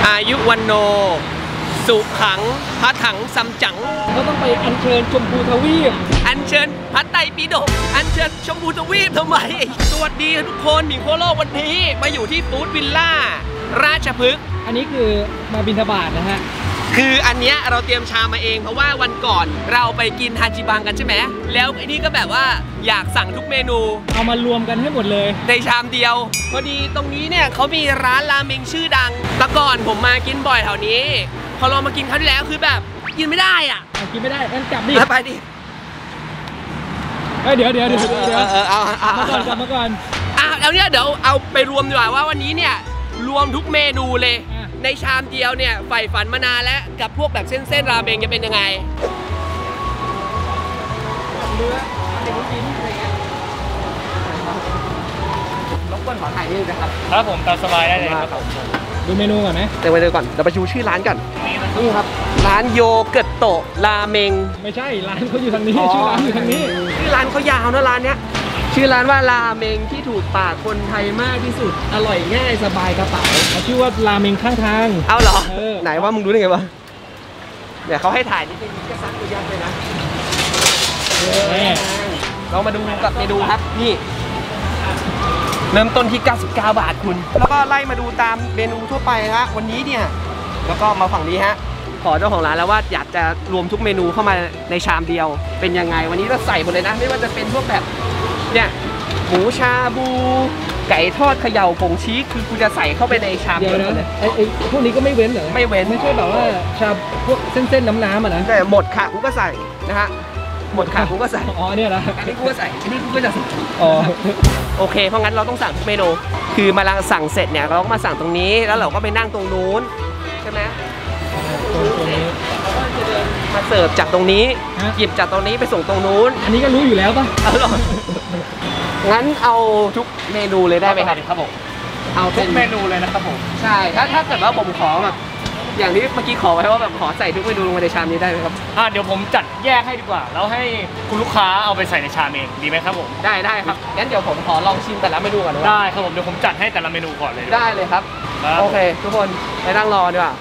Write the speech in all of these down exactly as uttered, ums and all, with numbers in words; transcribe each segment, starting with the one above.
อายุวันโนสุขังพระถังซัมจั๋งก็ต้องไปอัญเชิญชมพูทวีปอัญเชิญพระไตรปิฎกอัญเชิญชมพูทวีปทำไมสวัสดีทุกคนหมิงโคโลวันนี้มาอยู่ที่ฟู้ดวิลล่าราชพฤกษ์อันนี้คือมาบิณฑบาตนะฮะคืออันเนี้ยเราเตรียมชามมาเองเพราะว่าวันก่อนเราไปกินฮาจิบังกันใช่ไหมแล้วไอ้นี่ก็แบบว่าอยากสั่งทุกเมนูเอามารวมกันให้หมดเลยในชามเดียวพอดีตรงนี้เนี่ยเขามีร้านราเมงชื่อดังแต่ก่อนผมมากินบ่อยแถวนี้พอลองมากินครั้งที่แล้วคือแบบกินไม่ได้อ่ะกินไม่ได้งั้นกลับดิไปดิเดี๋ยวเดี๋ยวเดี๋ยวเดี๋ยวเอามาก่อนกลับมาก่อนอ่ะแล้วเนี่ยเดี๋ยวเอาไปรวมดีกว่าว่าวันนี้เนี่ยรวมทุกเมนูเลยในชามเดียวเนี่ยใฝ่ฝันมานานแล้วกับพวกแบบเส้นๆราเมงจะเป็นยังไงเนื้อเป็นลูกชิ้นอะไรเงี้ยรบกวนขอถ่ายนิดนะครับครับผมตามสบายได้เลยครับดูเมนูก่อนไหมเดี๋ยวไปดูก่อนเดี๋ยวไปดูชื่อร้านก่อนนี่ครับร้านโยเกิร์ตโตะราเมงไม่ใช่ร้านเขาอยู่ทางนี้ชื่อร้านอยู่ทางนี้ชื่อร้านเขายาวนะร้านเนี้ยชื่อร้านว่าราเมงที่ถูกปากคนไทยมากที่สุดอร่อยง่ายสบายกระเป๋าเขาชื่อว่าราเมงข้างทางเอาเหรอไหนว่ามึงรู้ได้ไงวะเดี๋ยวเขาให้ถ่ายนิดนึงก็ซักตัวยักษ์เลยนะเรามาดูกับเมนูครับนี่เริ่มต้นที่เก้าสิบเก้าบาทคุณแล้วก็ไล่มาดูตามเมนูทั่วไปฮะวันนี้เนี่ยแล้วก็มาฝั่งนี้ฮะขอเจ้าของร้านแล้วว่าอยากจะรวมทุกเมนูเข้ามาในชามเดียวเป็นยังไงวันนี้เราใส่หมดเลยนะไม่ว่าจะเป็นพวกแบบเนี่ยหมูชาบูไก่ทอดเขย่าผงชีสคือกูจะใส่เข้าไปในชามเดียวเลยไอ้พวกนี้ก็ไม่เว้นเหรอไม่เว้นไม่ใช่แบบว่าชาพวกเส้นๆน้ำๆอ่ะนะแต่หมดค่ะกูก็ใส่นะฮะหมดค่ะกูก็ใส่อ๋อเนี่ยนะอันนี้กูก็ใส่อันนี้กูก็จะใส่อ๋อโอเคเพราะงั้นเราต้องสั่งทุกเมนูคือมาลังสั่งเสร็จเนี่ยเราต้องมาสั่งตรงนี้แล้วเราก็ไปนั่งตรงนู้นใช่ไหมตรงนี้เราก็จะเดินมาเสิร์ฟจากตรงนี้หยิบจากตรงนี้ไปส่งตรงนู้นอันนี้ก็รู้อยู่แล้วป่ะเอาหรองั้นเอาทุกเมนูเลยได้ไหมครับครับผมเอาทุกเมนูเลยนะครับผมใช่ถ้าถ้าเกิดว่าผมขอแบบอย่างที่เมื่อกี้ขอไว้ว่าแบบขอใส่ทุกเมนูลงในชามนี้ได้ไหมครับอ่าเดี๋ยวผมจัดแยกให้ดีกว่าแล้วให้คุณลูกค้าเอาไปใส่ในชามเองดีไหมครับผมได้ได้ครับงั้นเดี๋ยวผมขอลองชิมแต่ละเมนูก่อนได้ครับผมเดี๋ยวผมจัดให้แต่ละเมนูก่อนเลยได้เลยครับโอเคทุกคนไปนั่งรอดีกว่า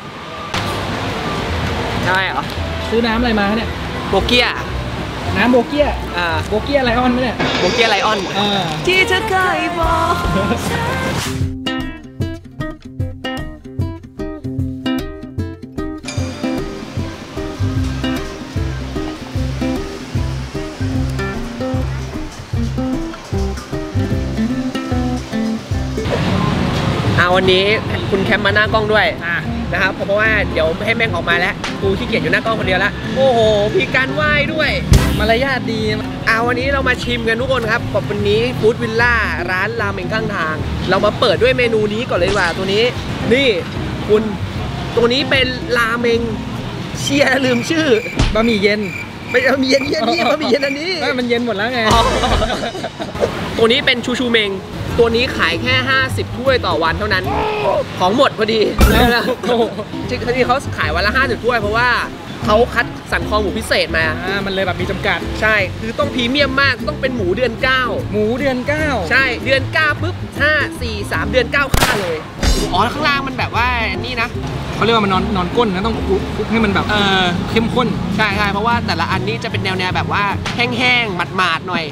ได้เหรอซื้อน้ำอะไรมาเนี่ยโบเกียน้ำโบเกียอ่าโบเกียไลออนไหมเนี่ยโบเกียไลออนที่เธอเคยบอกวันนี้คุณแคมมาหน้ากล้องด้วยนะครับเพราะว่าเดี๋ยวให้แม่งออกมาแล้วกูขี้เกียจอยู่หน้ากล้องคนเดียวแล้วโอ้โหมีการไหว้ด้วยมารยาทดีอ่าวันนี้เรามาชิมกันทุกคนครับกับวันนี้ฟู้ดวิลล่าร้านราเมงข้างทางเรามาเปิดด้วยเมนูนี้ก่อนเลยดีกว่าตัวนี้นี่คุณตัวนี้เป็นราเมงเชียร์ลืมชื่อบะหมี่เย็นไม่บะหมี่เย็นเย็นนี่บะหมี่เย็นอันนี้มันเย็นหมดแล้วไงตัวนี้เป็นชูชูเมงตัวนี้ขายแค่ห้าสิบถ้วยต่อวันเท่านั้นของหมดพอดีนะจริงๆเขาขายวันละห้าสิบถ้วยเพราะว่าเขาคัดสันคอหมูพิเศษมาอ่ามันเลยแบบมีจำกัดใช่คือต้องพรีเมียมมากต้องเป็นหมูเดือนเก้าหมูเดือนเก้าใช่เดือนเก้าปุ๊บห้า สี่ สามเดือนเก้าค่าเลยอ๋อข้างล่างมันแบบว่านี่นะเขาเรียกว่ามันนอนนอนก้นนะต้องคลุกให้มันแบบเออเข้มข้นใช่ใช่เพราะว่าแต่ละอันนี้จะเป็นแนวแนวแบบว่าแห้งๆหมาดๆหน่อย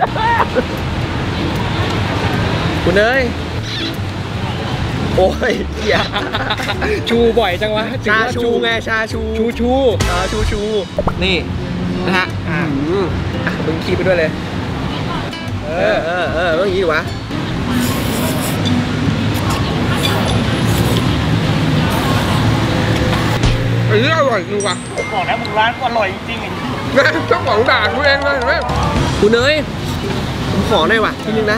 คุณเอ้ยโอ้ยเหี้ยชูบ่อยจังวะชาชูไงชาชูชูชูเออชูชูนี่นะฮะอ่ามึงคีบไปด้วยเลยเออเออเออต้องอย่างนี้ดิวะเฮ้ยอร่อยจริงว่ะบอกนะมึงร้านอร่อยจริงๆนะเจ้าของด่ากูเองเลยเห็นไหมคุณเอ้ยผมขอหน่อยว่ะทีนึงนะ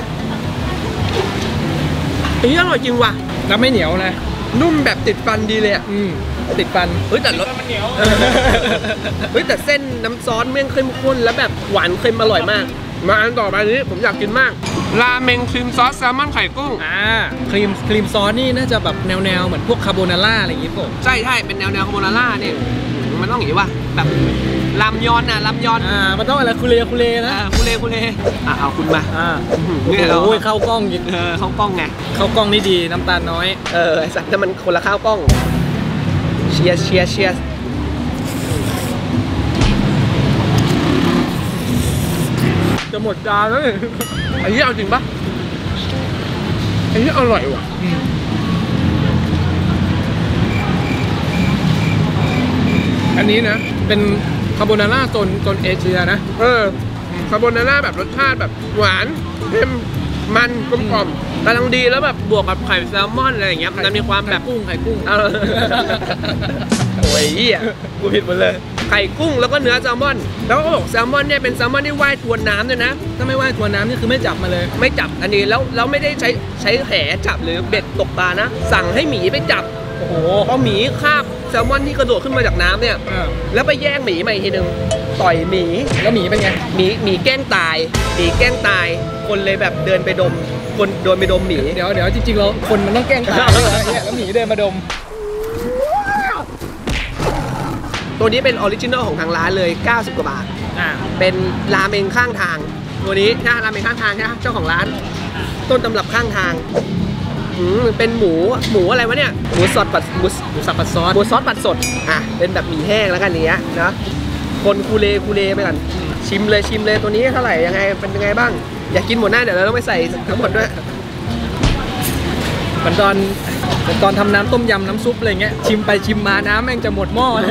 อันนี้อร่อยจริงว่ะน้ำไม่เหนียวนะนุ่มแบบติดฟันดีเลยอ่ะอืมติดฟันเฮ้ยแต่รสมันเหนียวเฮ้ยแต่เส้นน้ำซอสเมี่ยงเข้มข้นแล้วแบบหวานเค็มอร่อยมากมาอันต่อไปนี้ผมอยากกินมากราเมงครีมซอสแซลมอนไข่กุ้งอ่าครีมครีมซอสนี่น่าจะแบบแนวแนวเหมือนพวกคาโบนาร่าอะไรอย่างงี้ป่ะใช่ใช่เป็นแนวแนวคาโบนาร่าเนี่ยมันต้องอย่างนี้ว่ะแบบลำยอนน่ะลำยอนอ่ามันต้องอะไรคุเลคุเลนะคุเลคุเลอ่ะเอาคุณมาอ่าเนี่ยโอ้ยเข้ากล้องยิงเออเข้ากล้องไงเข้ากล้องนี่ดีน้ำตาลน้อยเออไอ้สัตว์แต่มันคนละข้าวกล้องเชียร์เชียร์เชียร์จะหมดจานแล้วเนี่ยไอ้นี่เอาจริงปะไอ้นี่อร่อยว่ะอันนี้นะเป็นคาโบนาร่าโซนโซนเอเชียนะเออคาโบนาร่าแบบรสชาติแบบหวานเค็มมันกลมกล่อมกำลังดีแล้วแบบบวกกับไข่แซลมอนอะไรอย่างเงี้ยมันมีความแบบกุ้งไข่กุ้งเออโอ้ยเหี้ยกูผิดหมดเลยไข่กุ้งแล้วก็เนื้อแซลมอน แล้วก็บอกแซลมอนเนี่ยเป็นแซลมอนที่ว่ายทวนน้ำด้วยนะถ้าไม่ว่ายทวนน้ำนี่คือไม่จับมาเลยไม่จับอันนี้แล้วแล้วไม่ได้ใช้ใช้แหจับหรือเบ็ดตกปลานะสั่งให้หมีไปจับโอ้โหพอหมีคาบแซลมอนที่กระโดดขึ้นมาจากน้ำเนี่ยแล้วไปแย่งหมีมาอีกทีนึงต่อยหมีแล้วหมีเป็นไงหมีหมีแกล้งตายหมีแกล้งตายคนเลยแบบเดินไปดมคนโดนไปดมหมีเดี๋ยวเดี๋ยวจริงๆเราคนมันต้องแกล้งตายแล้วหมีเดินมาดมตัวนี้เป็นออริจินอลของทางร้านเลยเก้าสิบกว่าบาทอ่าเป็นราเมงข้างทางตัวนี้นะราเมงข้างทางใช่ไหมเจ้าของร้านต้นตำรับข้างทางอืมเป็นหมูหมูอะไรวะเนี่ยหมูสดผัดหมูหมูสับผัดซอสหมูซอสผัดสดอ่ะเป็นแบบหมี่แห้งแล้วกันเนี้ยนะคนคูเลคูเลไปก่อนชิมเลยชิมเลยตัวนี้เท่าไหร่ยังไงเป็นยังไงบ้างอยากกินหมดหน้าเดี๋ยวเราต้องไปใส่ทั้งหมดด้วยเหมือนตอนเหมือนตอนทำน้ำต้มยำน้ำซุปอะไรเงี้ยชิมไปชิมมาน้ำแม่งจะหมดหม้อเลย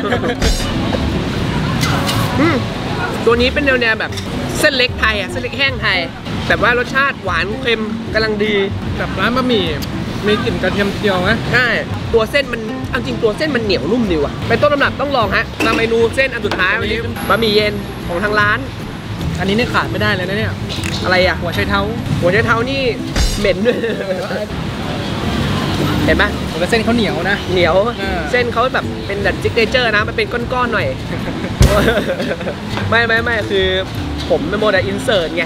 ตัวนี้เป็นแนวแนวแบบเส้นเล็กไทยอ่ะเส้นเล็กแห้งไทยแบบว่ารสชาติหวานเค็มกำลังดีแบบร้านบะหมี่มีกลิ่นกระเทียมเจียวไหมใช่ตัวเส้นมันเอาจริงตัวเส้นมันเหนียวนุ่มดีว่ะเป็นต้นตำรับต้องลองฮะมาเมนูเส้นอันสุดท้ายวันนี้บะหมี่เย็นของทางร้านอันนี้เนี่ยขาดไม่ได้เลยนะเนี่ยอะไรอ่ะหัวไชเท้าหัวไชเท้านี่เหม็นด้วยเห็นไหมแต่เส้นเขาเหนียวนะเหนียวเส้นเขาแบบเป็นแบบซิกเนเจอร์นะมันเป็นก้อนๆหน่อยไม่ไม่ไม่คือผมเป็นโมเดลอินเสิร์ตไง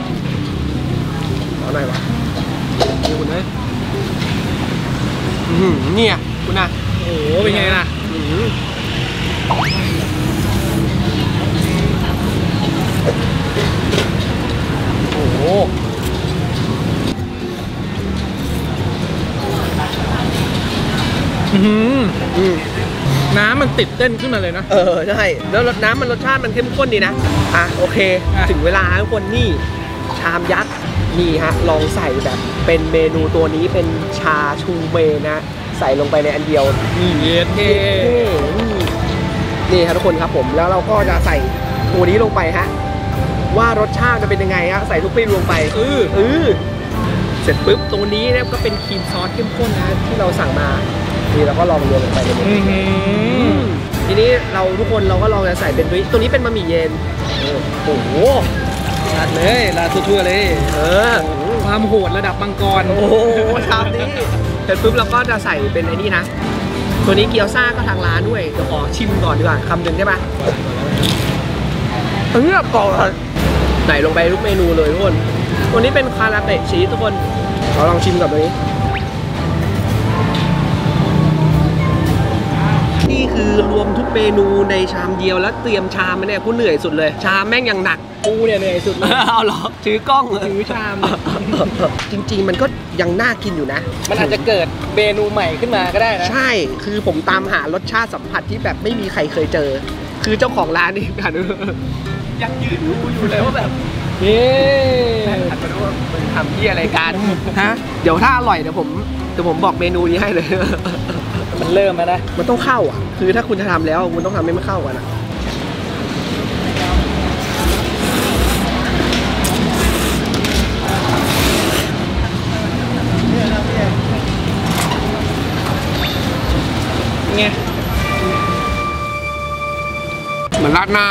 เอาหน่อยวะนี่คุณเลยเนี่ยคุณนะโอ้โหเป็นไงล่ะโอ้โหน้ำมันติดเต้นขึ้นมาเลยนะเออใช่แล้วรสน้ำมันรสชาติมันเข้มข้นดีนะอ่ะโอเคถึงเวลาทุกคนนี่ชามยักษ์นี่ฮะลองใส่แบบเป็นเมนูตัวนี้เป็นชาชูเมนะใส่ลงไปในอันเดียวนี่เย็ดเท่นี่ครับทุกคนครับผมแล้วเราก็จะใส่ตัวนี้ลงไปฮะว่ารสชาติจะเป็นยังไงฮะใส่ทุกปีลงไปเออเออเสร็จปุ๊บตัวนี้เนี่ยก็เป็นครีมซอสเข้มข้นนะที่เราสั่งมานี่เราก็ลองรวมลงไปเลยทีนี้เราทุกคนเราก็ลองจะใส่เป็นตัวนี้เป็นบะหมี่เย็นโอ้โหราดเลยราดทั่วๆเลยเออความโหดระดับมังกรโอ้โหชามนี้เสร็จปุ๊บเราก็จะใส่เป็นไอ้นี่นะตัวนี้เกี๊ยวซ่าก็ทางร้านด้วยเดี๋ยวขอชิมก่อนดีกว่าคำหนึ่งได้ปะเฮ้ยก่อนไหนลงไปทุกเมนูเลยทุกคนตัวนี้เป็นคาราเตะชีสทุกคนเราลองชิมกับตัวนี้นี่คือรวมทุกเมนูในชามเดียวแล้วเตรียมชามมาเนี่ยกูเหนื่อยสุดเลยชามแม่งยังหนักกูเนี่ยเหนื่อยสุดเลยเอาหรอถือกล้องถือชามจริงๆมันก็ยังน่ากินอยู่นะมันอาจจะเกิดเมนูใหม่ขึ้นมาก็ได้นะใช่คือผมตามหารสชาติสัมผัสที่แบบไม่มีใครเคยเจอคือเจ้าของร้านนี่กันยังยืนดูอยู่เลยว่าแบบเฮ้หันมาดูว่ามึงทำที่อะไรกันฮะเดี๋ยวถ้าอร่อยเดี๋ยวผมเดี๋ยวผมบอกเมนูนี้ให้เลยมันเริ่มแล้วนะมันต้องเข้าอ่ะคือถ้าคุณจะทำแล้วคุณต้องทำให้มันเข้ากันอ่ะไงเหมือนราดหน้า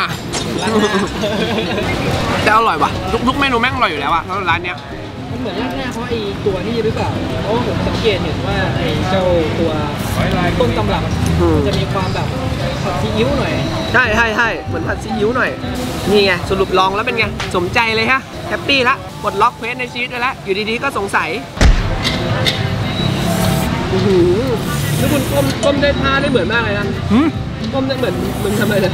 แต่อร่อยว่ะทุกทุกเมนูแม่งอร่อยอยู่แล้วอ่ะร้านเนี้ยมันเหมือนราดหน้าเพราะไอ้ตัวนี้หรือเปล่าเพราะผมสังเกตเห็นว่าไอ้เจ้าตัวต้นตำรับมันจะมีความแบบผัดซีอิ๊วหน่อยใช่ใช่ใช่เหมือนผัดซีอิ๊วหน่อยนี่ไงสรุปลองแล้วเป็นไงสมใจเลยฮะแฮปปี้ละปลดล็อกเพจในชีวิตไปแล้วอยู่ดีๆก็สงสัยนี่คุณก้มก้มได้ท่าได้เหมือนมากเลยนะก้มได้เหมือนมึงทำอะไรนะ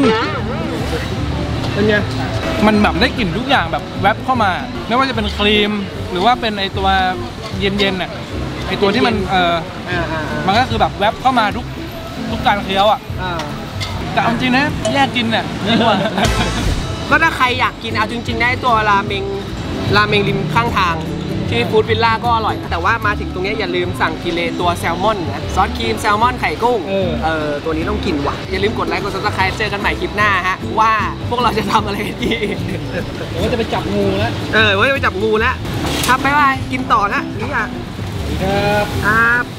เป็นไงมันแบบได้กลิ่นทุกอย่างแบบแวบเข้ามาไม่ว่าจะเป็นครีมหรือว่าเป็นไอตัวเย็นๆน่ะไอตัวที่มันเออมันก็คือแบบแวบเข้ามาทุกทุกการเคี้ยวอ่ะอ่าแต่เอาจริงนะแยกกินเนี่ยดีกว่าก็ถ้าใครอยากกินเอาจริงๆได้ตัวราเมงราเมงริมข้างทางที่ฟู้ดวิลล่าก็อร่อยนะแต่ว่ามาถึงตรงนี้อย่าลืมสั่งกิเลตัวแซลมอนนะซอสครีมแซลมอนไข่กุ้งเออเออตัวนี้ต้องกินว่ะอย่าลืมกดไลค์กดซับสไครต์เจอกันใหม่คลิปหน้าฮะว่าพวกเราจะทำอะไรกันดีเดี๋ยวว่าจะไปจับงูแล้วเออว่าจะไปจับงูแล้วครับบ๊ายบายกินต่อนะนี่อ่ะสวัสดีครับครับ